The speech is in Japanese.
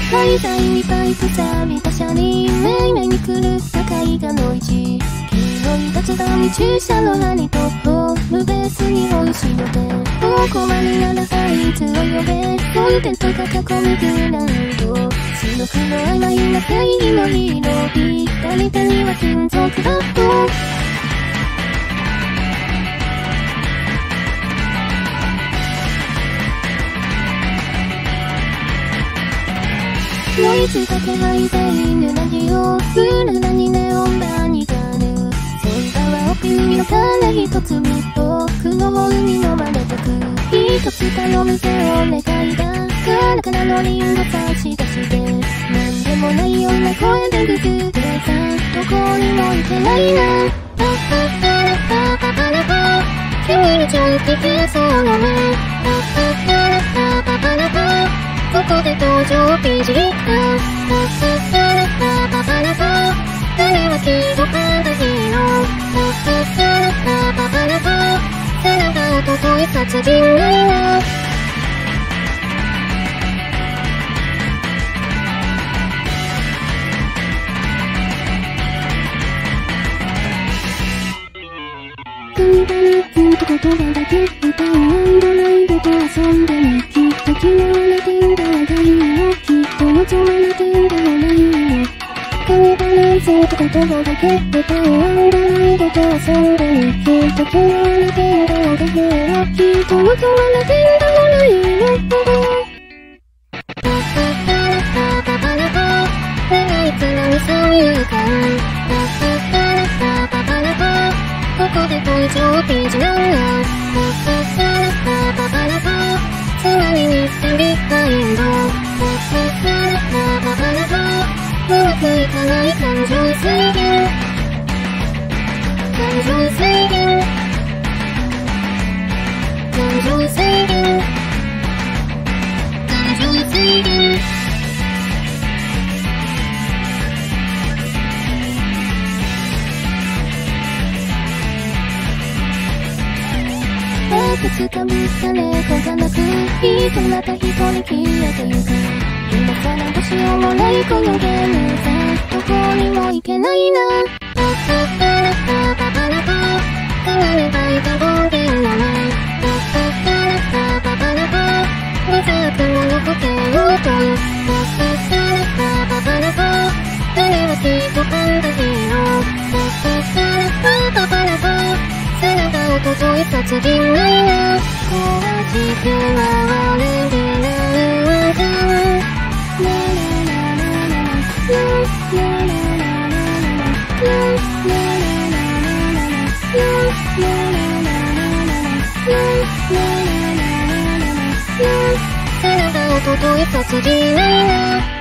廃材にパイプ錆びた車輪、めいめいに来る高いがの位置。黄色い立ち段に駐車の針とホームベースに追いしのて、お困りならあいつを呼べ。そういうテントが囲むグラウンド、白黒曖昧な正義のヒーロー、左手には金属バット。ノイズだけ吐いて犬ラジオ、ブルーにネオンバーにガル、センターは奥海の種一つ見、僕の方に飲まれてく。一つ頼むぜお願いだ、カラカラのリンゴ差し出して、なんでもないような声でググってさ、どこにも行けないな。パッパッパラパパパラパ、君にちょい聞けそうなね。パッパッパラパパパラパ、ここで登場ピジリッタ。パッパッパラパパパラパ、誰はきっとパンダヒーロー。パッパッパラパパパラパ、背中をととい殺人ライナー。簡単にずっと言葉だけ歌うなんだないどこ遊んでもきっと嫌われてんだはないの、きっと望まれてんだはないの。簡単にずっと言葉だけ歌うなんだないどこ遊んでもきっと嫌われてんだはないの、きっと望まれてんだはないの。パッパッパラパパパラパ、願いつらにそういうか、パッパッパラパパパラパ、ここで登場ピーチランナー。パッパッパラパパパラパ、つまみにしてビッグインド。パッパッパラパパパラパ、うまくいかない感情制限、感情制限、感情制限、感情制限。いつかぶった猫が鳴く、いつまた一人消えてゆく。今さらどうしようもないこのゲームさ、どこにも行けないな。パッパッパラパパパラパ、叶えばいた暴言のな。パッパッパラパパパラパ、無雑なの保険をと。パッパッパラパパパラパ、誰はきっとパンダヒーロー。パッパッパラパパパラパ、背中をととい殺人ライナー。壊して回れるなうわさ、ラララララララララララララ、背中をととい殺人ライナー。